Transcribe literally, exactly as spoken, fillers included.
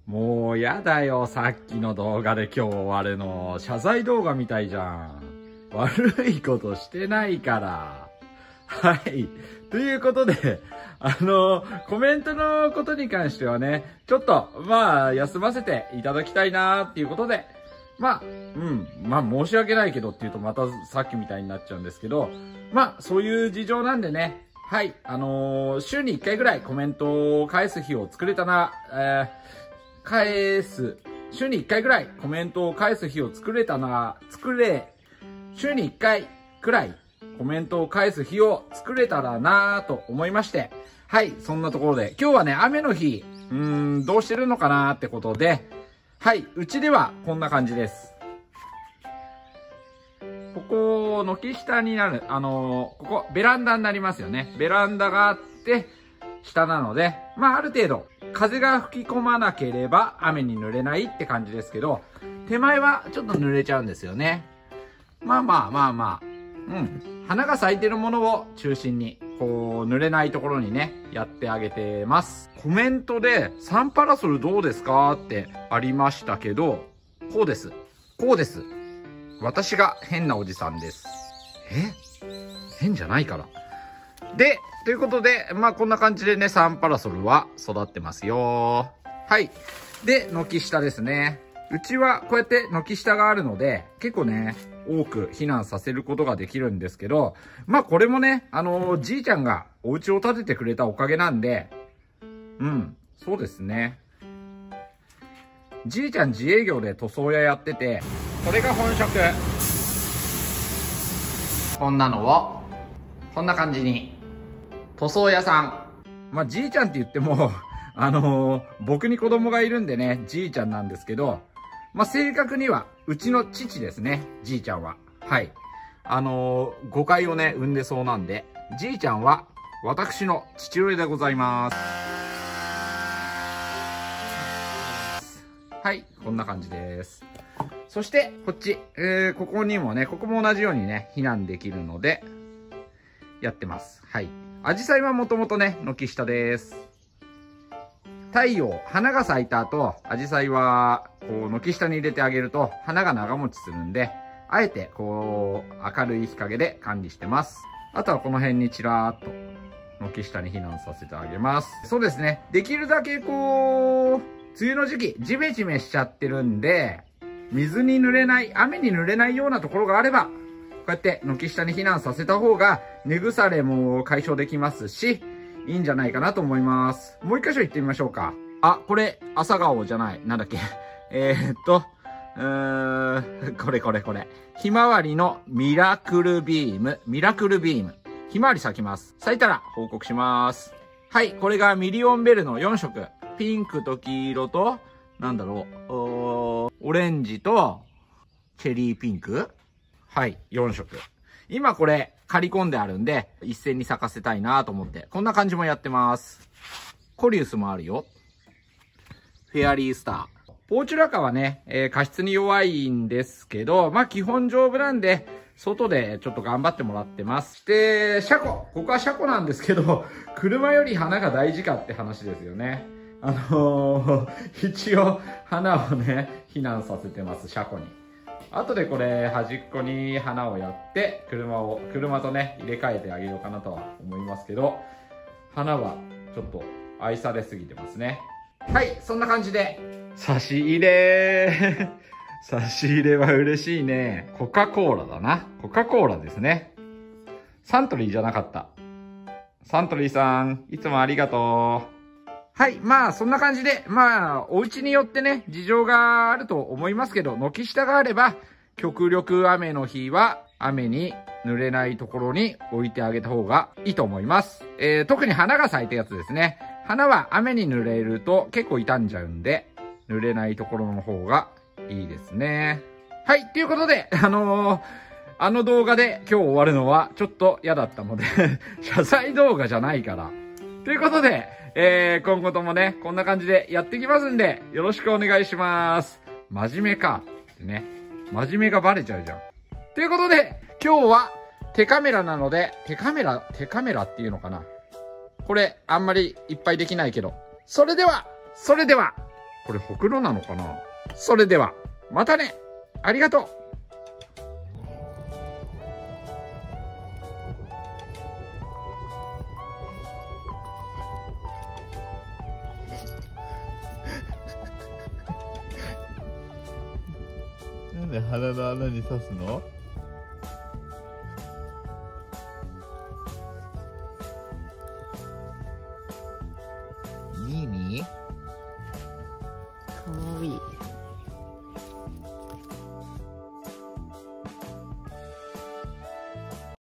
もうやだよ、さっきの動画で今日終わるの。謝罪動画みたいじゃん。悪いことしてないから。はい。ということで、あの、コメントのことに関してはね、ちょっと、まあ、休ませていただきたいなーっていうことで、まあ、うん、まあ申し訳ないけどっていうとまたさっきみたいになっちゃうんですけど、まあ、そういう事情なんでね、はい、あのー、週にいっかいぐらいコメントを返す日を作れたな、えー、返す、週にいっかいぐらいコメントを返す日を作れたな、作れ、週にいっかいくらいコメントを返す日を作れたらなぁと思いまして、はい、そんなところで、今日はね、雨の日、うーん、どうしてるのかなーってことで、はい、うちではこんな感じです。ここ、軒下になる、あのー、ここ、ベランダになりますよね。ベランダがあって、下なので、まあある程度、風が吹き込まなければ雨に濡れないって感じですけど、手前はちょっと濡れちゃうんですよね。まあまあまあまあ、うん。花が咲いてるものを中心に、こう、濡れないところにね、やってあげてます。コメントで、サンパラソルどうですかってありましたけど、こうです。こうです。私が変なおじさんです。え？変じゃないから。で、ということで、まあこんな感じでね、サンパラソルは育ってますよ。はい。で、軒下ですね。うちはこうやって軒下があるので、結構ね、多く避難させることができるんですけど、まあこれもね、あのー、じいちゃんがお家を建ててくれたおかげなんで、うん、そうですね。じいちゃん自営業で塗装屋やってて、これが本職。こんなのを、こんな感じに、塗装屋さん。まあじいちゃんって言っても、あのー、僕に子供がいるんでね、じいちゃんなんですけど、まあ正確には、うちの父ですね、じいちゃんは。はい。あのー、誤解をね、生んでそうなんで、じいちゃんは、私の父親でございます。はい、こんな感じです。そして、こっち、えー、ここにもね、ここも同じようにね、避難できるので、やってます。はい。アジサイはもともとね、軒下です。太陽、花が咲いた後、アジサイは、こう、軒下に入れてあげると、花が長持ちするんで、あえて、こう、明るい日陰で管理してます。あとはこの辺にちらーっと、軒下に避難させてあげます。そうですね。できるだけこう、梅雨の時期、ジメジメしちゃってるんで、水に濡れない、雨に濡れないようなところがあれば、こうやって軒下に避難させた方が、根腐れも解消できますし、いいんじゃないかなと思います。もう一箇所行ってみましょうか。あ、これ、朝顔じゃない。なんだっけ。えー、っと、うーん、これこれこれ。ひまわりのミラクルビーム。ミラクルビーム。ひまわり咲きます。咲いたら報告します。はい、これがミリオンベルのよん色。ピンクと黄色と、なんだろう、オレンジと、チェリーピンク。はい、よん色。今これ、刈り込んであるんで、一斉に咲かせたいなと思って、こんな感じもやってます。コリウスもあるよ。フェアリースター。ポーチュラカはね、えー、加湿に弱いんですけど、まあ基本丈夫なんで、外でちょっと頑張ってもらってます。で、車庫。ここは車庫なんですけど、車より花が大事かって話ですよね。あのー、一応、花をね、避難させてます、車庫に。後でこれ、端っこに花をやって、車を、車とね、入れ替えてあげようかなとは思いますけど、花はちょっと愛されすぎてますね。はい、そんな感じで、差し入れ差し入れは嬉しいね。コカ・コーラだな。コカ・コーラですね。サントリーじゃなかった。サントリーさん、いつもありがとう。はい。まあ、そんな感じで、まあ、お家によってね、事情があると思いますけど、軒下があれば、極力雨の日は、雨に濡れないところに置いてあげた方がいいと思います。えー、特に花が咲いたやつですね。花は雨に濡れると結構傷んじゃうんで、濡れないところの方がいいですね。はい。ということで、あのー、あの動画で今日終わるのはちょっと嫌だったので、謝罪動画じゃないから。ということで、えー、今後ともね、こんな感じでやっていきますんで、よろしくお願いします。真面目か。ってね。真面目がバレちゃうじゃん。ということで、今日は手カメラなので、手カメラ、手カメラっていうのかな。これ、あんまりいっぱいできないけど。それでは、それでは、 これほくろなのかな。それでは、またね。ありがとう。 なんで鼻の穴に刺すの？